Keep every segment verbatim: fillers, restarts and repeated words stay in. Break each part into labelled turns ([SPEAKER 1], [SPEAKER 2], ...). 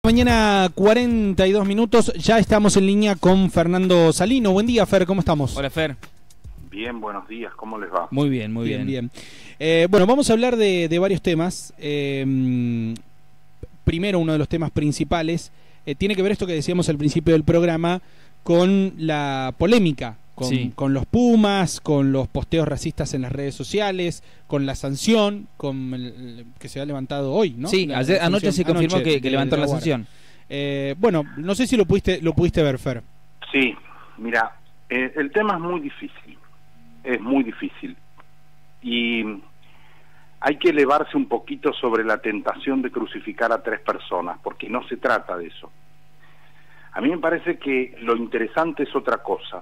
[SPEAKER 1] Mañana cuarenta y dos minutos, ya estamos en línea con Fernando Salino. Buen día, Fer, ¿cómo estamos?
[SPEAKER 2] Hola, Fer.
[SPEAKER 3] Bien, buenos días, ¿cómo les va?
[SPEAKER 2] Muy bien, muy bien.
[SPEAKER 1] Bien, bien. Eh, bueno, vamos a hablar de, de varios temas. Eh, primero, uno de los temas principales eh, tiene que ver esto que decíamos al principio del programa con la polémica, con,
[SPEAKER 2] sí.
[SPEAKER 1] con los Pumas, con los posteos racistas en las redes sociales, con la sanción con el, que se ha levantado hoy, ¿no?
[SPEAKER 2] Sí,
[SPEAKER 1] la,
[SPEAKER 2] ayer,
[SPEAKER 1] la
[SPEAKER 2] anoche se confirmó
[SPEAKER 1] anoche
[SPEAKER 2] que,
[SPEAKER 1] de,
[SPEAKER 2] que levantaron la
[SPEAKER 1] de la
[SPEAKER 2] sanción.
[SPEAKER 1] Eh, bueno, no sé si lo pudiste, lo pudiste ver, Fer.
[SPEAKER 3] Sí, mira, eh, el tema es muy difícil, es muy difícil. Y hay que elevarse un poquito sobre la tentación de crucificar a tres personas, porque no se trata de eso. A mí me parece que lo interesante es otra cosa.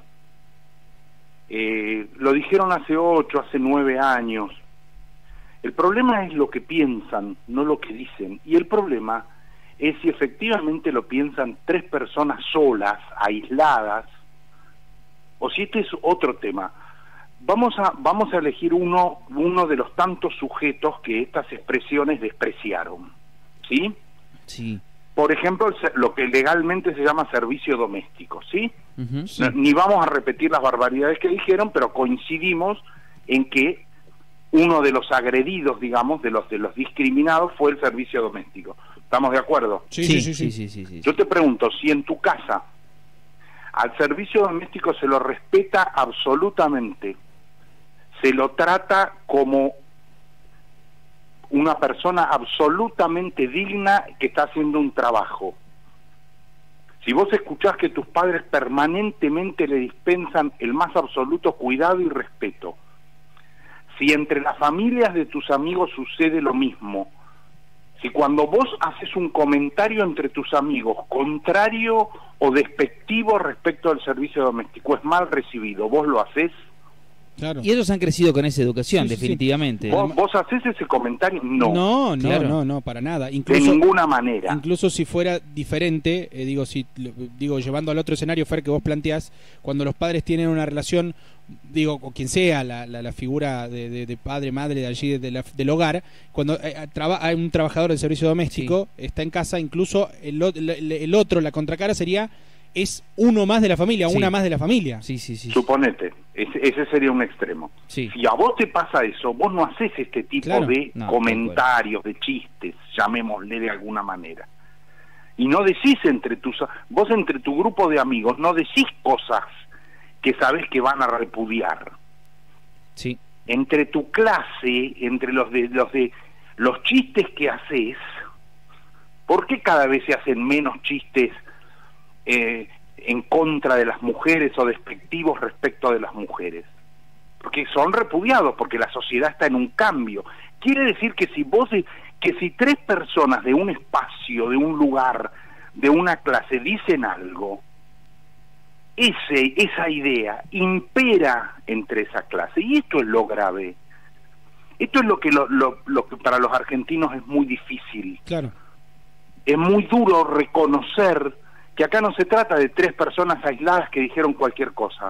[SPEAKER 3] Eh, lo dijeron hace ocho, hace nueve años. El problema es lo que piensan, no lo que dicen. Y el problema es si efectivamente lo piensan tres personas solas, aisladas, o si este es otro tema. Vamos a, vamos a elegir uno, uno de los tantos sujetos que estas expresiones despreciaron, ¿sí?
[SPEAKER 2] Sí.
[SPEAKER 3] Por ejemplo, lo que legalmente se llama servicio doméstico, ¿sí?
[SPEAKER 2] Uh-huh, sí.
[SPEAKER 3] No, ni vamos a repetir las barbaridades que dijeron, pero coincidimos en que uno de los agredidos, digamos, de los de los discriminados fue el servicio doméstico. ¿Estamos de acuerdo?
[SPEAKER 1] Sí,
[SPEAKER 2] Sí,
[SPEAKER 1] sí, sí.
[SPEAKER 2] sí, sí, sí, sí.
[SPEAKER 3] Yo te pregunto, si en tu casa al servicio doméstico se lo respeta absolutamente, se lo trata como una persona absolutamente digna que está haciendo un trabajo. Si vos escuchás que tus padres permanentemente le dispensan el más absoluto cuidado y respeto, si entre las familias de tus amigos sucede lo mismo, si cuando vos haces un comentario entre tus amigos contrario o despectivo respecto al servicio doméstico es mal recibido, vos lo hacés.
[SPEAKER 1] Claro.
[SPEAKER 2] Y ellos han crecido con esa educación,
[SPEAKER 1] Sí, sí,
[SPEAKER 2] definitivamente.
[SPEAKER 3] ¿Vos, ¿Vos hacés ese comentario? No,
[SPEAKER 1] No, no,
[SPEAKER 2] Claro.
[SPEAKER 1] no, no, para nada.
[SPEAKER 3] de
[SPEAKER 1] Incluso,
[SPEAKER 3] ninguna manera.
[SPEAKER 1] incluso si fuera diferente, eh, digo, si digo llevando al otro escenario, Fer, que vos planteás, cuando los padres tienen una relación, digo, o quien sea la, la, la figura de, de, de padre, madre de allí de la, del hogar, cuando eh, traba, hay un trabajador del servicio doméstico, sí. está en casa, incluso el, el, el otro, la contracara sería, es uno más de la familia,
[SPEAKER 2] Sí.
[SPEAKER 1] una más de la familia.
[SPEAKER 2] Sí, sí, sí.
[SPEAKER 3] Suponete, ese, ese sería un extremo.
[SPEAKER 2] Sí.
[SPEAKER 3] Si a vos te pasa eso, vos no haces este tipo
[SPEAKER 1] Claro.
[SPEAKER 3] de
[SPEAKER 2] No,
[SPEAKER 3] comentarios, de chistes, llamémosle de alguna manera. Y no decís entre tus... Vos entre tu grupo de amigos no decís cosas que sabés que van a repudiar.
[SPEAKER 2] Sí.
[SPEAKER 3] Entre tu clase, entre los de los de los chistes que haces, ¿por qué cada vez se hacen menos chistes eh, en contra de las mujeres o despectivos respecto de las mujeres? Porque son repudiados, porque la sociedad está en un cambio. Quiere decir que si vos, que si tres personas de un espacio, de un lugar, de una clase dicen algo, ese, esa idea impera entre esa clase, y esto es lo grave. Esto es lo que, lo, lo, lo que para los argentinos es muy difícil.
[SPEAKER 1] Claro.
[SPEAKER 3] Es muy duro reconocer que acá no se trata de tres personas aisladas que dijeron cualquier cosa.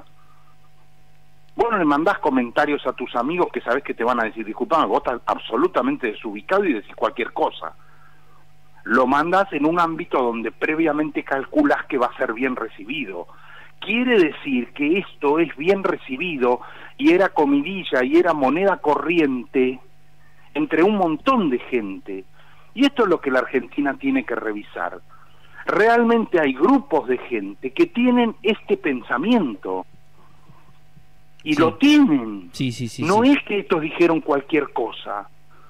[SPEAKER 3] Vos no le mandás comentarios a tus amigos que sabés que te van a decir, disculpame, vos estás absolutamente desubicado y decís cualquier cosa. Lo mandás en un ámbito donde previamente calculás que va a ser bien recibido. Quiere decir que esto es bien recibido y era comidilla y era moneda corriente entre un montón de gente. Y esto es lo que la Argentina tiene que revisar. Realmente hay grupos de gente que tienen este pensamiento. Y
[SPEAKER 2] Sí.
[SPEAKER 3] lo tienen.
[SPEAKER 2] Sí, sí, sí.
[SPEAKER 3] No
[SPEAKER 2] sí.
[SPEAKER 3] es que estos dijeron cualquier cosa.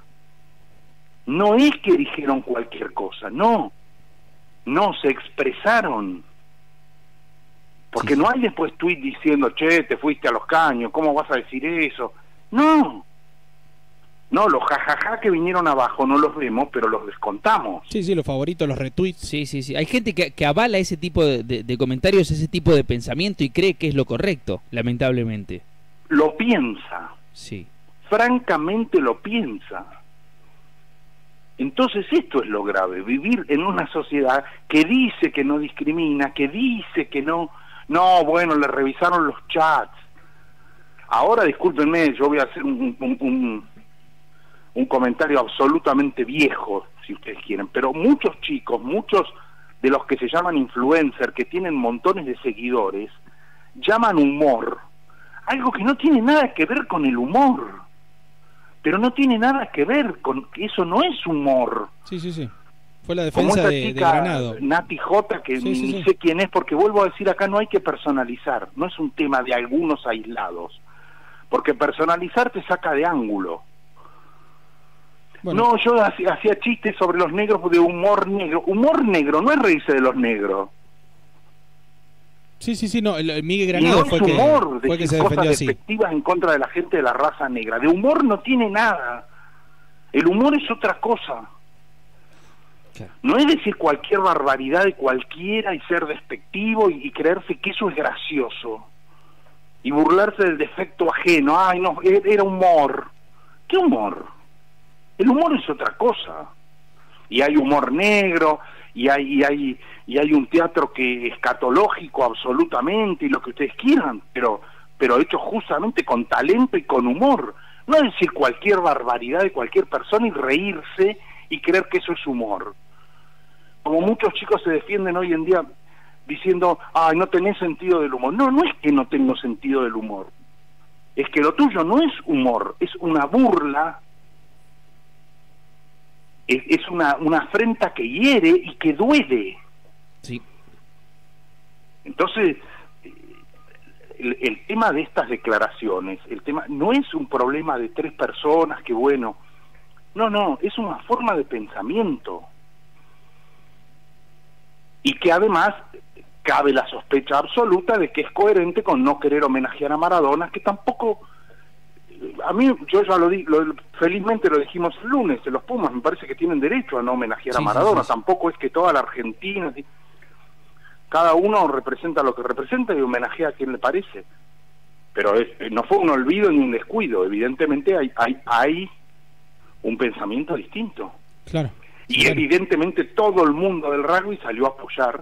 [SPEAKER 3] No es que dijeron cualquier cosa, no. No, se expresaron. Porque
[SPEAKER 2] Sí, sí.
[SPEAKER 3] no hay después tuit diciendo, che, te fuiste a los caños, ¿cómo vas a decir eso? No. No, los jajaja que vinieron abajo no los vemos, pero los descontamos.
[SPEAKER 1] Sí, sí, los favoritos, los retweets.
[SPEAKER 2] Sí, sí, sí. Hay gente que, que avala ese tipo de, de, de comentarios, ese tipo de pensamiento y cree que es lo correcto, lamentablemente.
[SPEAKER 3] Lo piensa.
[SPEAKER 2] Sí.
[SPEAKER 3] Francamente lo piensa. Entonces esto es lo grave, vivir en una sociedad que dice que no discrimina, que dice que no, no, bueno, le revisaron los chats. Ahora, discúlpenme, yo voy a hacer un, un, un, un comentario absolutamente viejo, si ustedes quieren, pero muchos chicos, muchos de los que se llaman influencers, que tienen montones de seguidores, llaman humor algo que no tiene nada que ver con el humor, pero no tiene nada que ver con, eso no es humor.
[SPEAKER 1] Sí, sí, sí. Fue la
[SPEAKER 3] Como
[SPEAKER 1] defensa
[SPEAKER 3] esta
[SPEAKER 1] de, de
[SPEAKER 3] chica,
[SPEAKER 1] Granado.
[SPEAKER 3] Nati J, que
[SPEAKER 1] Sí,
[SPEAKER 3] ni
[SPEAKER 1] sí, sí.
[SPEAKER 3] sé quién es, porque vuelvo a decir, acá no hay que personalizar, no es un tema de algunos aislados, porque personalizar te saca de ángulo.
[SPEAKER 1] Bueno.
[SPEAKER 3] No, yo hacía, hacía chistes sobre los negros de humor negro. Humor negro no es reírse de los negros.
[SPEAKER 1] Sí, sí, sí, no, el, el Miguel
[SPEAKER 3] Y
[SPEAKER 1] Granado
[SPEAKER 3] no
[SPEAKER 1] fue,
[SPEAKER 3] es
[SPEAKER 1] que,
[SPEAKER 3] humor
[SPEAKER 1] fue que
[SPEAKER 3] decir
[SPEAKER 1] se
[SPEAKER 3] cosas
[SPEAKER 1] defendió así.
[SPEAKER 3] despectivas en contra de la gente de la raza negra. De humor no tiene nada. El humor es otra cosa.
[SPEAKER 2] Claro.
[SPEAKER 3] No es decir cualquier barbaridad de cualquiera y ser despectivo y, y creerse que eso es gracioso. Y burlarse del defecto ajeno. Ay, no, era humor. ¿Qué humor? El humor es otra cosa. Y hay humor negro, y hay, y hay, y hay un teatro que es escatológico absolutamente, y lo que ustedes quieran, pero, pero hecho justamente con talento y con humor. No es decir cualquier barbaridad de cualquier persona y reírse y creer que eso es humor. Como muchos chicos se defienden hoy en día diciendo, ay, no tenés sentido del humor. No, no es que no tengo sentido del humor. Es que lo tuyo no es humor, es una burla, es, es una, una afrenta que hiere y que duele.
[SPEAKER 2] Sí.
[SPEAKER 3] Entonces, el, el tema de estas declaraciones, el tema no es un problema de tres personas que bueno, no, no, es una forma de pensamiento. Y que además cabe la sospecha absoluta de que es coherente con no querer homenajear a Maradona, que tampoco, a mí, yo ya lo di, lo, felizmente lo dijimos el lunes, en los Pumas me parece que tienen derecho a no homenajear
[SPEAKER 2] Sí,
[SPEAKER 3] a Maradona,
[SPEAKER 2] sí, sí, sí.
[SPEAKER 3] tampoco es que toda la Argentina, ¿sí? Cada uno representa lo que representa y homenajea a quien le parece, pero es, no fue un olvido ni un descuido, evidentemente hay, hay, hay un pensamiento distinto.
[SPEAKER 1] Claro.
[SPEAKER 3] Y
[SPEAKER 1] claro.
[SPEAKER 3] evidentemente todo el mundo del rugby salió a apoyar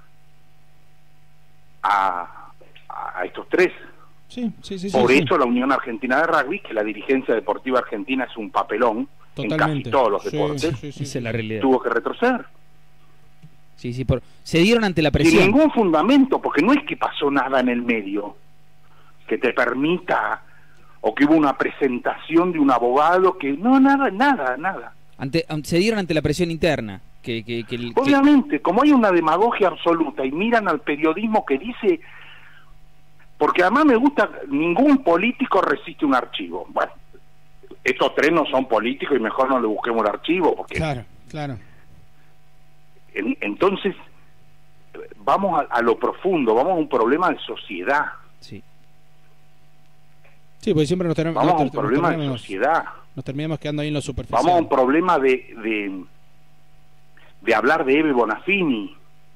[SPEAKER 3] a, a estos tres.
[SPEAKER 1] Sí, sí, sí. sí,
[SPEAKER 3] Por
[SPEAKER 1] sí.
[SPEAKER 3] eso la Unión Argentina de Rugby, que la dirigencia deportiva argentina es un papelón en
[SPEAKER 1] Totalmente.
[SPEAKER 3] casi todos los
[SPEAKER 1] Sí,
[SPEAKER 3] deportes,
[SPEAKER 1] sí, sí, sí,
[SPEAKER 2] Esa
[SPEAKER 1] sí.
[SPEAKER 2] es la realidad.
[SPEAKER 3] tuvo que retroceder.
[SPEAKER 2] Sí, sí, por... se dieron ante la
[SPEAKER 3] Sin
[SPEAKER 2] presión.
[SPEAKER 3] ningún fundamento, porque no es que pasó nada en el medio que te permita, o que hubo una presentación de un abogado que... No, nada, nada, nada.
[SPEAKER 2] Ante, se dieron ante la presión interna. Que, que, que, el- que-
[SPEAKER 3] Obviamente, como hay una demagogia absoluta y miran al periodismo que dice, porque además me gusta, ningún político resiste un archivo. Bueno, estos tres no son políticos y mejor no le busquemos el archivo, porque
[SPEAKER 1] Claro, claro.
[SPEAKER 3] en- entonces vamos a, a lo profundo, vamos a un problema de sociedad,
[SPEAKER 2] Sí.
[SPEAKER 1] Sí, porque siempre nos, tenemos,
[SPEAKER 3] vamos a un
[SPEAKER 1] nos, ter- nos
[SPEAKER 3] problema de
[SPEAKER 1] terminamos,
[SPEAKER 3] sociedad,
[SPEAKER 1] nos terminamos quedando ahí en lo superficial.
[SPEAKER 3] vamos a un problema de, de, de hablar de Eve Bonafini,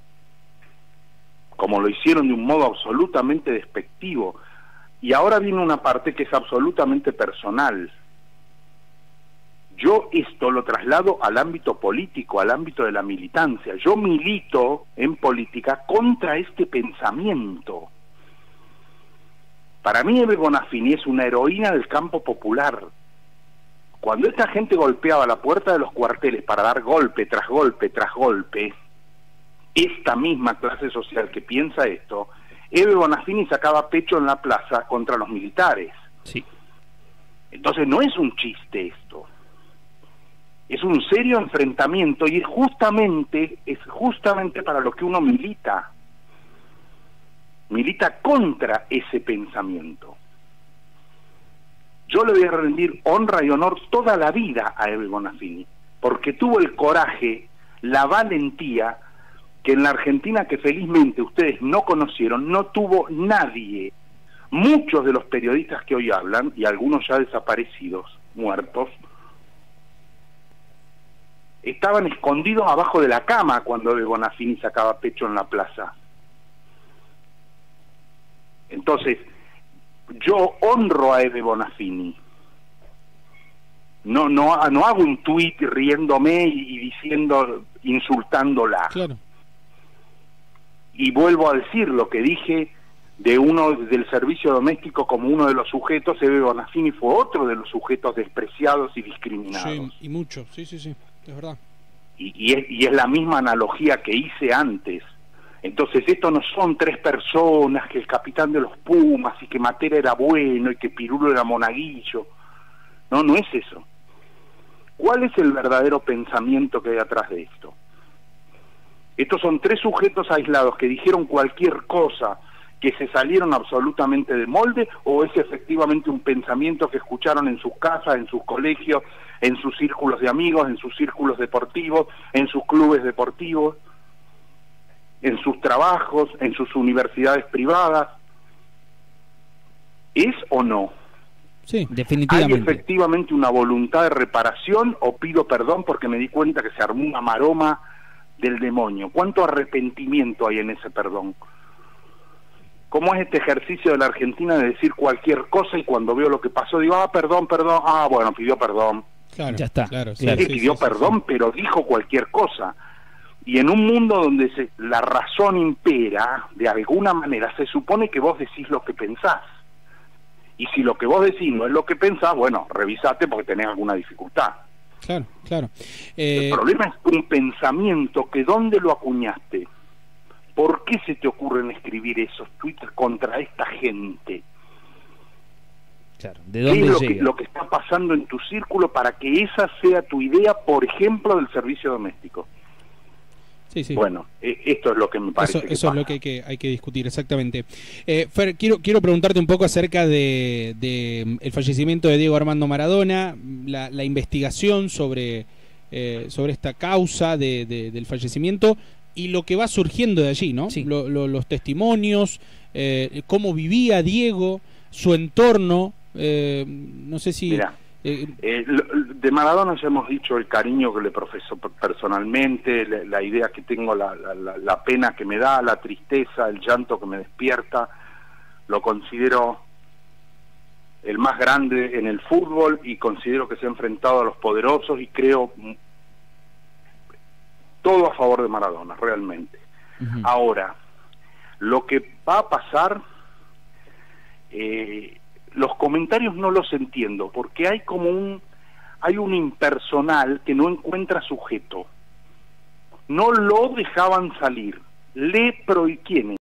[SPEAKER 3] como lo hicieron de un modo absolutamente despectivo. Y ahora viene una parte que es absolutamente personal. Yo esto lo traslado al ámbito político, al ámbito de la militancia. Yo milito en política contra este pensamiento. Para mí Eve Bonafini es una heroína del campo popular. Cuando esta gente golpeaba la puerta de los cuarteles para dar golpe tras golpe tras golpe, esta misma clase social que piensa esto, Eve Bonafini sacaba pecho en la plaza contra los militares.
[SPEAKER 2] Sí.
[SPEAKER 3] Entonces no es un chiste esto, es un serio enfrentamiento y es justamente, es justamente para lo que uno milita, milita contra ese pensamiento. Yo le voy a rendir honra y honor toda la vida a Eve Bonafini, porque tuvo el coraje, la valentía, que en la Argentina que felizmente ustedes no conocieron, no tuvo nadie. Muchos de los periodistas que hoy hablan, y algunos ya desaparecidos, muertos, estaban escondidos abajo de la cama cuando Eve Bonafini sacaba pecho en la plaza. Entonces, yo honro a Eve Bonafini. No, no, no hago un tuit riéndome y, y diciendo, insultándola.
[SPEAKER 1] Claro.
[SPEAKER 3] Y vuelvo a decir lo que dije de uno del servicio doméstico como uno de los sujetos. Eve Bonafini fue otro de los sujetos despreciados y discriminados.
[SPEAKER 1] Sí, y mucho, sí, sí, sí, es verdad.
[SPEAKER 3] y, y, es, y es la misma analogía que hice antes. Entonces esto no son tres personas, que el capitán de los Pumas y que Matera era bueno y que Pirulo era monaguillo. No, no es eso. ¿Cuál es el verdadero pensamiento que hay atrás de esto? Estos son tres sujetos aislados que dijeron cualquier cosa, que se salieron absolutamente de molde, o es efectivamente un pensamiento que escucharon en sus casas, en sus colegios, en sus círculos de amigos, en sus círculos deportivos, en sus clubes deportivos, en sus trabajos, en sus universidades privadas? ¿Es o no?
[SPEAKER 2] Sí, definitivamente.
[SPEAKER 3] ¿Hay efectivamente una voluntad de reparación o pido perdón porque me di cuenta que se armó una maroma del demonio? ¿Cuánto arrepentimiento hay en ese perdón? ¿Cómo es este ejercicio de la Argentina de decir cualquier cosa y cuando veo lo que pasó digo, ah, perdón, perdón, ah, bueno, pidió perdón?
[SPEAKER 1] Claro,
[SPEAKER 2] ya está.
[SPEAKER 1] Claro,
[SPEAKER 3] Sí, sí, pidió sí, perdón, sí, sí. Pero dijo cualquier cosa. Y en un mundo donde se, la razón impera, de alguna manera, se supone que vos decís lo que pensás. Y si lo que vos decís no es lo que pensás, bueno, revisate porque tenés alguna dificultad.
[SPEAKER 1] Claro, claro. Eh...
[SPEAKER 3] El problema es un pensamiento que ¿dónde lo acuñaste? ¿Por qué se te ocurren escribir esos tweets contra esta gente?
[SPEAKER 2] Claro, ¿de dónde
[SPEAKER 3] ¿Qué es lo
[SPEAKER 2] llega?
[SPEAKER 3] que, lo que está pasando en tu círculo para que esa sea tu idea, por ejemplo, del servicio doméstico?
[SPEAKER 1] Sí, sí.
[SPEAKER 3] Bueno, eh, esto es lo que me parece.
[SPEAKER 1] Eso,
[SPEAKER 3] que
[SPEAKER 1] eso es lo que hay, que hay que discutir, exactamente. Eh, Fer, quiero quiero preguntarte un poco acerca de, de el fallecimiento de Diego Armando Maradona, la, la investigación sobre, eh, sobre esta causa de, de, del fallecimiento y lo que va surgiendo de allí, ¿no?
[SPEAKER 2] Sí.
[SPEAKER 1] Lo, lo, los testimonios, eh, cómo vivía Diego, su entorno, eh, no sé si...
[SPEAKER 3] Mirá.
[SPEAKER 1] Eh,
[SPEAKER 3] Eh, de Maradona ya hemos dicho el cariño que le profeso personalmente, la, la idea que tengo, la, la, la pena que me da, la tristeza, el llanto que me despierta. Lo considero el más grande en el fútbol y considero que se ha enfrentado a los poderosos y creo todo a favor de Maradona, realmente. Uh-huh. Ahora, lo que va a pasar... Eh, los comentarios no los entiendo, porque hay como un hay un impersonal que no encuentra sujeto. No lo dejaban salir. Le pro y quién